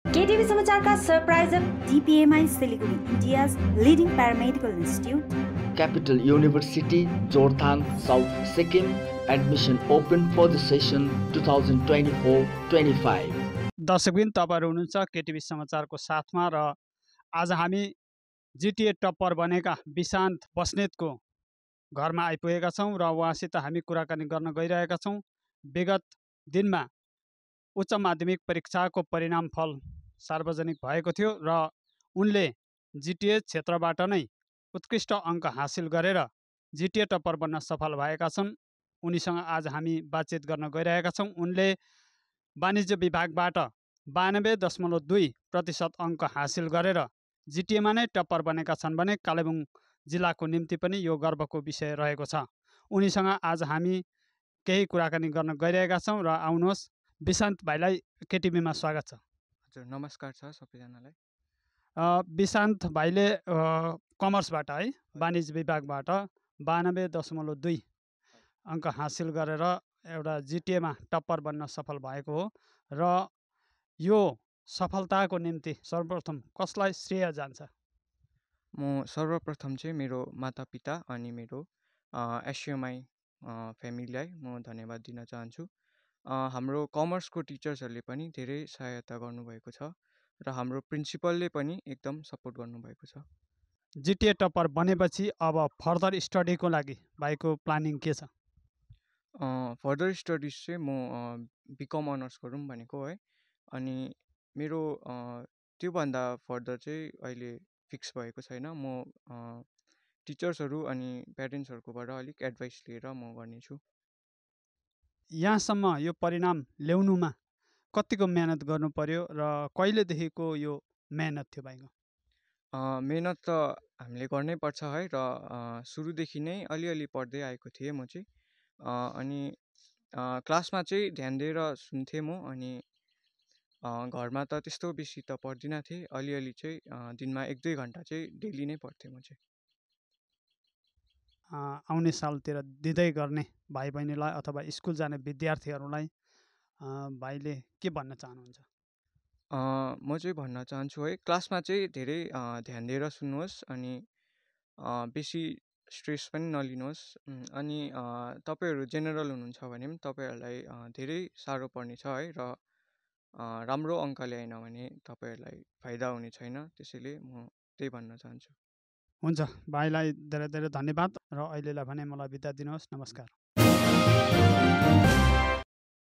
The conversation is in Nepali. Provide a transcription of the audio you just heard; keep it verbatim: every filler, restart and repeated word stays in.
केटीभी समाचारका सरप्राइजर DPMI Siliguri India's leading paramedical institute Capital University, Jorthang, South Sikkim. Admission open for the session twenty twenty-four twenty-five. दर्शकबिन तपाईहरु हुनुहुन्छ केटीभी समाचारको साथमा र आज हामी जिटिए टप्पर बनेका विशान्त बस्नेतको घरमा आइपुगेका छौं र उहाँसित हामी कुराकानी गर्न गइरहेका छौं। विगत दिनमा उच्च माध्यमिक परीक्षाको परिणाम फल सार्वजनिक भएको थियो र उनले जिटिए क्षेत्रबाट नै उत्कृष्ट अङ्क हासिल गरेर जिटिए टप्पर बन्न सफल भएका छन्। उनीसँग आज हामी बातचित गर्न गइरहेका छौं। उनले वाणिज्य विभागबाट बानब्बे दशमलव दुई प्रतिशत अङ्क हासिल गरेर जिटिएमा नै टप्पर बनेका छन् भने कालेबुङ जिल्लाको निम्ति पनि यो गर्वको विषय रहेको छ। उनीसँग आज हामी केही कुराकानी गर्न गइरहेका छौं र आउनुहोस् विशान्त भाइलाई केटिभीमा स्वागत छ। हजुर नमस्कार छ सबैजनालाई। विशान्त भाइले कमर्सबाट है वाणिज्य विभागबाट बानब्बे दशमलव दुई अङ्क हासिल गरेर एउटा जिटिएमा टप्पर बन्न सफल भएको हो र यो सफलताको निम्ति सर्वप्रथम कसलाई श्रेय जान्छ? म सर्वप्रथम चाहिँ मेरो मातापिता अनि मेरो एसयुएमआई फ्यामिलीलाई म धन्यवाद दिन चाहन्छु। हाम्रो कमर्सको टिचर्सहरूले पनि धेरै सहायता गर्नुभएको छ र हाम्रो प्रिन्सिपलले पनि एकदम सपोर्ट गर्नुभएको छ। जिटिए टप्पर बनेपछि अब फर्दर स्टडीको लागि भाइको प्लानिङ के छ? फर्दर स्टडिज चाहिँ म बिकम अनर्स गरौँ भनेको है। अनि मेरो त्योभन्दा फर्दर चाहिँ अहिले फिक्स भएको छैन। म टिचर्सहरू अनि प्यारेन्ट्सहरूकोबाट अलिक एडभाइस लिएर म गर्नेछु। यहाँसम्म यो परिणाम ल्याउनुमा कतिको मेहनत गर्नु पर्यो र कहिलेदेखिको यो मेहनत थियो भाइको? मेहनत त हामीले गर्नै पर्छ है र सुरुदेखि नै अलिअलि पढ्दै आएको थिएँ म चाहिँ। अनि क्लासमा चाहिँ ध्यान दिएर सुन्थेँ म अनि घरमा त त्यस्तो बेसी त पढ्दिनँ थिएँ। अलिअलि चाहिँ दिनमा एक दुई घन्टा चाहिँ डेली नै पढ्थेँ म चाहिँ। आउने सालतिर दिँदै गर्ने भाइ बहिनीलाई अथवा स्कुल जाने विद्यार्थीहरूलाई भाइले के भन्न चाहनुहुन्छ? म चाहिँ भन्न चाहन्छु है क्लासमा चाहिँ धेरै ध्यान दिएर सुन्नुहोस् अनि बेसी स्ट्रेस पनि नलिनुहोस्। अनि तपाईँहरू जेनरल हुनुहुन्छ भने पनि तपाईँहरूलाई धेरै साह्रो पर्नेछ है र राम्रो अङ्क ल्याएन भने तपाईँहरूलाई फाइदा हुने छैन। त्यसैले म त्यही भन्न चाहन्छु। हुन्छ, भाइलाई धेरै धेरै धन्यवाद र अहिलेलाई भने मलाई बिदा दिनुहोस्। नमस्कार।